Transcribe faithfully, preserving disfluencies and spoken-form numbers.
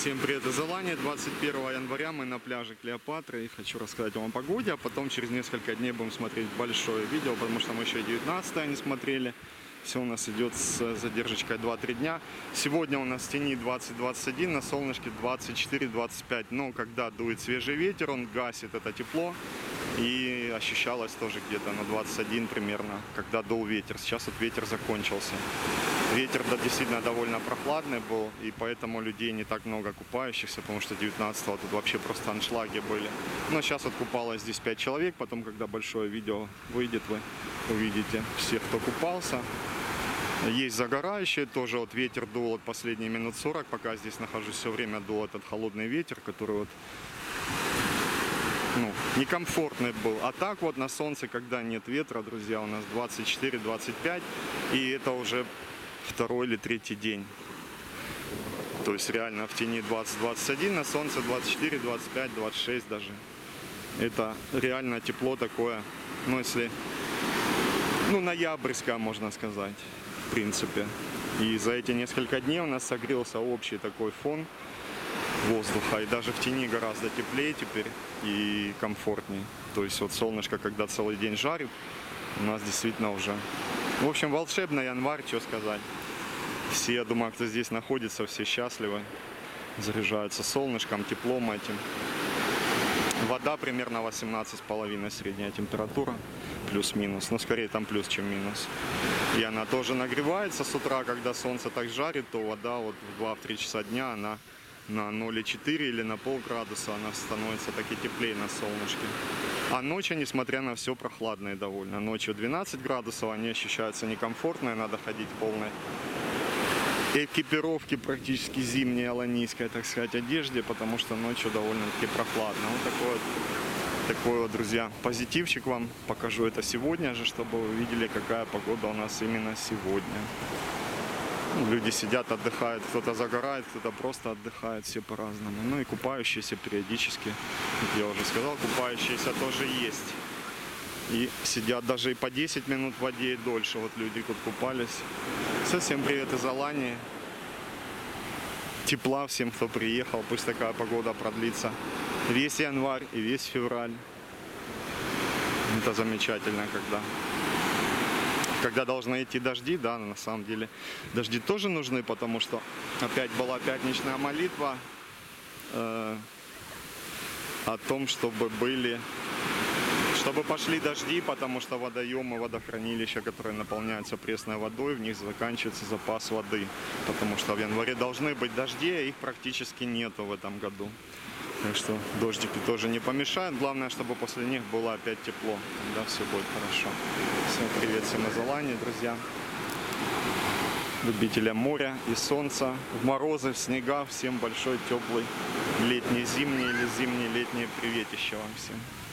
Всем привет из Алании. двадцать первого января мы на пляже Клеопатры. И хочу рассказать вам о погоде, а потом через несколько дней будем смотреть большое видео, потому что мы еще и девятнадцатое не смотрели. Все у нас идет с задержкой два-три дня. Сегодня у нас в тени двадцать двадцать один, на солнышке двадцать четыре двадцать пять. Но когда дует свежий ветер, он гасит это тепло. И ощущалось тоже где-то на двадцать один примерно, когда дул ветер. Сейчас вот ветер закончился. Ветер да, действительно довольно прохладный был, и поэтому людей не так много купающихся, потому что девятнадцатого тут вообще просто аншлаги были. Но сейчас вот купалось здесь пять человек, потом, когда большое видео выйдет, вы увидите всех, кто купался. Есть загорающие, тоже вот ветер дул от последние минут сорок, пока здесь нахожусь, все время дул этот холодный ветер, который вот, ну, некомфортный был. А так вот на солнце, когда нет ветра, друзья, у нас двадцать четыре двадцать пять, и это уже второй или третий день. То есть реально в тени двадцать двадцать один, на солнце двадцать четыре двадцать пять двадцать шесть даже. Это реально тепло такое, ну если, ну ноябрьское, можно сказать, в принципе. И за эти несколько дней у нас согрелся общий такой фон воздуха, и даже в тени гораздо теплее теперь и комфортнее. То есть вот солнышко, когда целый день жарит, у нас действительно уже, в общем, волшебный январь, что сказать. Все, я думаю, кто здесь находится, все счастливы, заряжаются солнышком, теплом этим. Вода примерно восемнадцать с половиной средняя температура, плюс-минус, но скорее там плюс, чем минус. И она тоже нагревается с утра, когда солнце так жарит, то вода вот в два-три часа дня, она на ноль целых четыре или на полградуса, она становится таки теплее на солнышке. А ночью, несмотря на все, прохладные довольно. Ночью двенадцать градусов, они ощущаются некомфортно, и надо ходить в полной экипировке, практически зимней, аланийской, так сказать, одежде, потому что ночью довольно-таки прохладно. Вот такой вот, такой вот, друзья, позитивчик вам. Покажу это сегодня же, чтобы вы видели, какая погода у нас именно сегодня. Люди сидят, отдыхают, кто-то загорает, кто-то просто отдыхает, все по-разному. Ну и купающиеся периодически, как я уже сказал, купающиеся тоже есть. И сидят даже и по десять минут в воде и дольше. Вот люди тут купались. Всем привет из Алании. Тепла всем, кто приехал. Пусть такая погода продлится весь январь и весь февраль. Это замечательно, когда... Когда должны идти дожди, да, на самом деле дожди тоже нужны, потому что опять была пятничная молитва э, о том, чтобы были, чтобы пошли дожди, потому что водоемы, водохранилища, которые наполняются пресной водой, в них заканчивается запас воды, потому что в январе должны быть дожди, а их практически нету в этом году. Так что дождики тоже не помешают. Главное, чтобы после них было опять тепло. Тогда все будет хорошо. Всем привет, всем из Алании, друзья. Любителям моря и солнца. В морозы, в снега. Всем большой, теплый, летний, зимний или зимний, летний приветище вам всем.